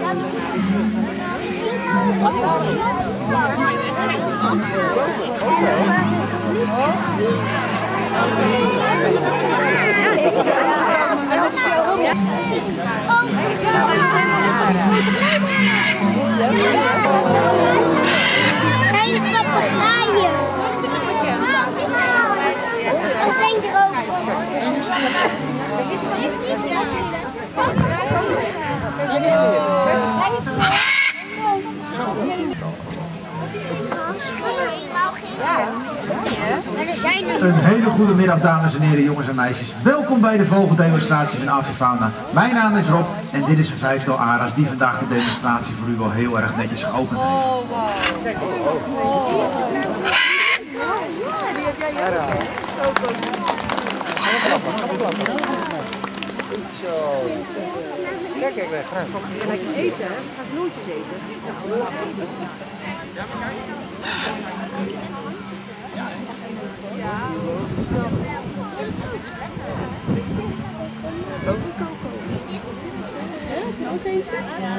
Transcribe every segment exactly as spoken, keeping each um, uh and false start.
Geen papegaaien. Wat denk je erover? Een hele goede middag, dames en heren, jongens en meisjes. Welkom bij de vogeldemonstratie van Avifauna. Mijn naam is Rob en dit is een vijftal ara's die vandaag de demonstratie voor u wel heel erg netjes geopend heeft. Kijk, kijk, weg. Ga je lekker eten, hè? Ga snoertjes eten. Ja. Ook een coco. Ja, ook eentje? Ja.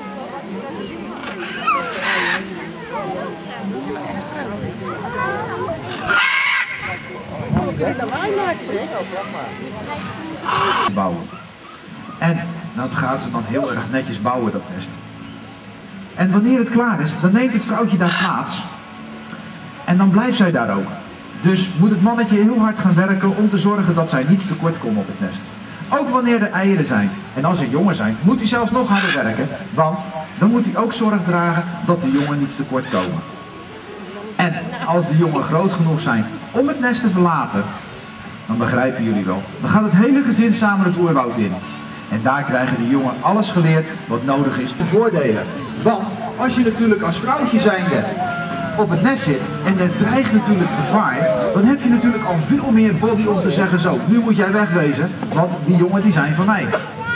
Bouwen. En dat gaat ze dan heel erg netjes bouwen, dat nest. En wanneer het klaar is, dan neemt het vrouwtje daar plaats. En dan blijft zij daar ook. Dus moet het mannetje heel hard gaan werken om te zorgen dat zij niets tekort komt op het nest. Ook wanneer er eieren zijn. En als er jongen zijn, moet hij zelfs nog harder werken. Want dan moet hij ook zorg dragen dat de jongen niets tekort komen. En als de jongen groot genoeg zijn om het nest te verlaten, dan begrijpen jullie wel. Dan gaat het hele gezin samen het oerwoud in. En daar krijgen de jongen alles geleerd wat nodig is. Voordelen. Want als je natuurlijk als vrouwtje zijnde op het nest zit en er dreigt natuurlijk gevaar, dan heb je natuurlijk al veel meer body om te zeggen zo, nu moet jij wegwezen, want die jongen die zijn van mij.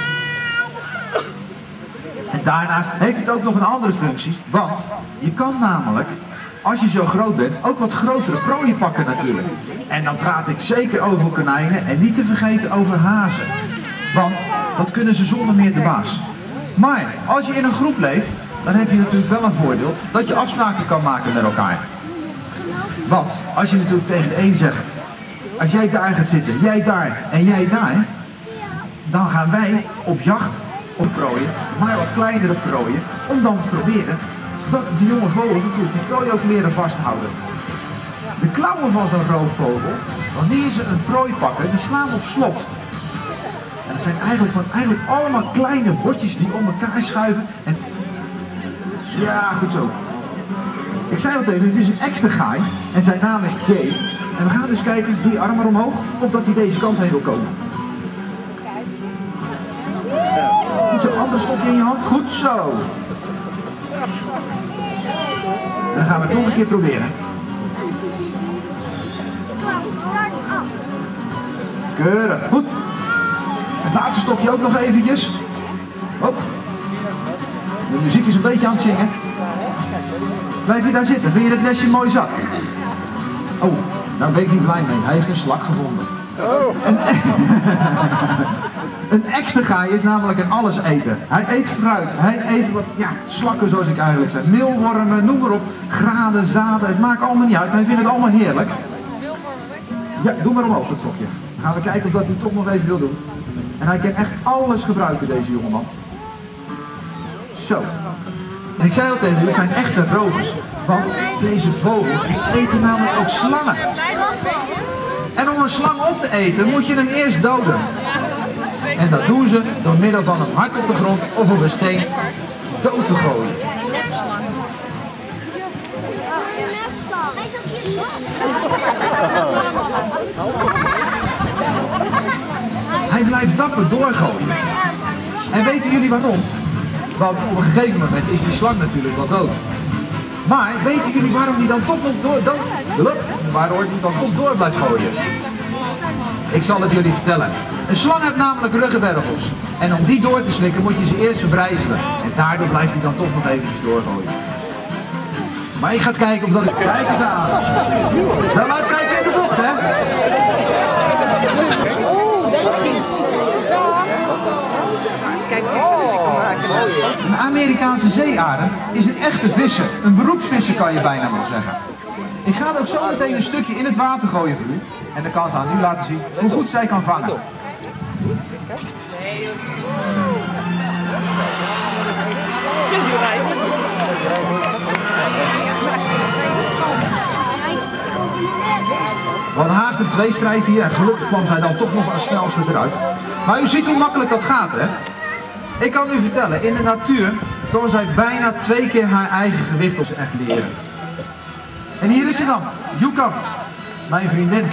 En daarnaast heeft het ook nog een andere functie, want je kan namelijk, als je zo groot bent, ook wat grotere prooien pakken natuurlijk. En dan praat ik zeker over konijnen en niet te vergeten over hazen. Want dat kunnen ze zonder meer de baas. Maar als je in een groep leeft, dan heb je natuurlijk wel een voordeel dat je afspraken kan maken met elkaar. Want als je natuurlijk tegen de een zegt, als jij daar gaat zitten, jij daar en jij daar, dan gaan wij op jacht op prooien, maar wat kleinere prooien, om dan te proberen dat de jonge vogels natuurlijk die prooi ook leren vasthouden. De klauwen van zo'n roofvogel, wanneer ze een prooi pakken, die slaan op slot. En dat zijn eigenlijk, eigenlijk allemaal kleine botjes die om elkaar schuiven. En ja, goed zo. Ik zei al tegen u, het is een extra gaai en zijn naam is Jay. En we gaan dus kijken, doe je arm maar omhoog, of dat hij deze kant heen wil komen. Goed zo, ander stokje in je hand, goed zo. Dan gaan we het nog een keer proberen. Keurig, goed. Het laatste stokje ook nog eventjes. Hop. De muziek is een beetje aan het zingen. Blijf je daar zitten, vind je het nestje mooi zat? Oh, daar ben ik niet blij mee. Hij heeft een slak gevonden. Oh. Een, een extra gaai is namelijk een alleseter. Hij eet fruit, hij eet wat, ja, slakken zoals ik eigenlijk zeg. Meelwormen, noem maar op. Graden, zaden, het maakt allemaal niet uit. Hij vindt het allemaal heerlijk. Ja, doe maar omhoog dat stokje. Dan gaan we kijken of dat hij toch nog even wil doen. En hij kan echt alles gebruiken, deze jongeman. Zo. En ik zei al tegen jullie, het zijn echte rovers. Want deze vogels die eten namelijk ook slangen. En om een slang op te eten moet je hem eerst doden. En dat doen ze door middel van een hart op de grond of op een steen dood te gooien. Hij blijft dapper doorgooien. En weten jullie waarom? Want op een gegeven moment is die slang natuurlijk wel dood. Maar weten jullie waarom hij dan toch nog door, dood, waarom hij dan toch door blijft gooien? Ik zal het jullie vertellen. Een slang heeft namelijk ruggenwervels. En om die door te slikken moet je ze eerst verbrijzelen. En daardoor blijft hij dan toch nog eventjes doorgooien. Maar ik ga kijken of dat ik... Kijk eens aan. Dan laat kijken in de bocht, hè? Oh, daar is hij. kijk, oh, een Amerikaanse zeearend is een echte visser. Een beroepsvisser kan je bijna wel zeggen. Ik ga ook zo meteen een stukje in het water gooien voor u. En dan kan ze aan u laten zien hoe goed zij kan vangen. We hadden haast een tweestrijd hier en gelukkig kwam zij dan toch nog als snelste eruit. Maar u ziet hoe makkelijk dat gaat, hè? Ik kan u vertellen, in de natuur kon zij bijna twee keer haar eigen gewicht op zich echt leren. En hier is ze dan, Yuka, mijn vriendin.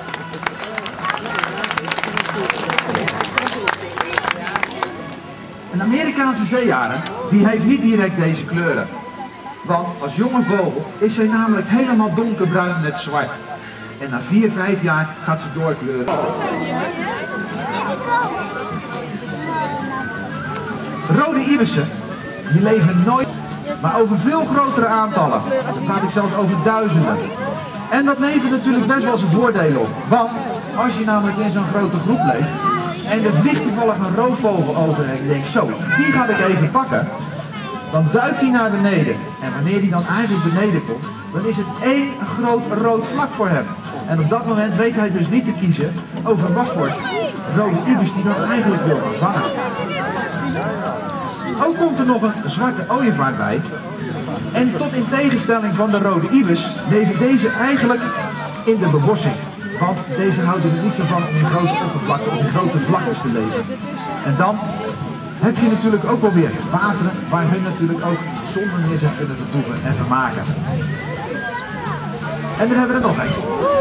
Een Amerikaanse zeearend, die heeft niet direct deze kleuren. Want als jonge vogel is zij namelijk helemaal donkerbruin met zwart. En na vier, vijf jaar gaat ze doorkleuren. Rode ibissen, die leven nooit, maar over veel grotere aantallen. Dan praat ik zelfs over duizenden. En dat levert natuurlijk best wel zijn voordelen op. Want als je namelijk in zo'n grote groep leeft en er vliegt toevallig een roofvogel over en je denkt zo, die ga ik even pakken. Dan duikt hij naar beneden. En wanneer hij dan eigenlijk beneden komt, dan is het één groot rood vlak voor hem. En op dat moment weet hij dus niet te kiezen over wat voor rode ibis die dan eigenlijk wil gaan vangen. Ook komt er nog een zwarte ooievaar bij. En tot in tegenstelling van de rode ibis leven deze eigenlijk in de bebossing. Want deze houden er niet zo van om in grote oppervlakte of in grote vlaktes te leven. En dan heb je natuurlijk ook wel weer wateren waar hun natuurlijk ook zonder meer zich kunnen vertoeven en vermaken. En dan hebben we er nog een.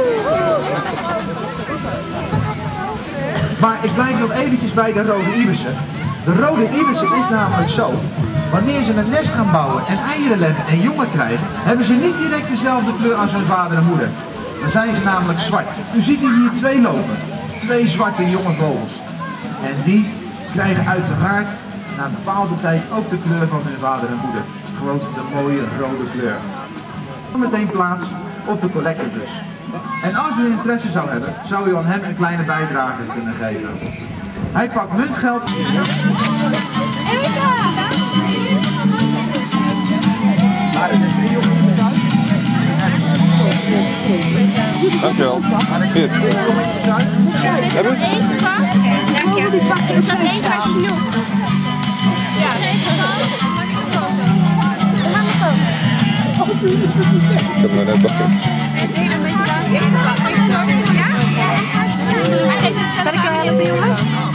Maar ik blijf nog eventjes bij de rode ibissen. De rode ibissen is namelijk zo, wanneer ze een nest gaan bouwen en eieren leggen en jongen krijgen, hebben ze niet direct dezelfde kleur als hun vader en moeder. Dan zijn ze namelijk zwart. U ziet hier twee lopen, twee zwarte jonge vogels. En die krijgen uiteraard na een bepaalde tijd ook de kleur van hun vader en moeder. Gewoon de mooie rode kleur. Meteen plaats op de collectebus. En als u interesse zou hebben, zou u aan hem een kleine bijdrage kunnen geven. Hij pakt muntgeld. Dankjewel. Hier. Heb ik? Eén vast. Dank je. Er staat één paar snoep. Ja. Ik heb maar net wachten. Ja? Zal ik er wel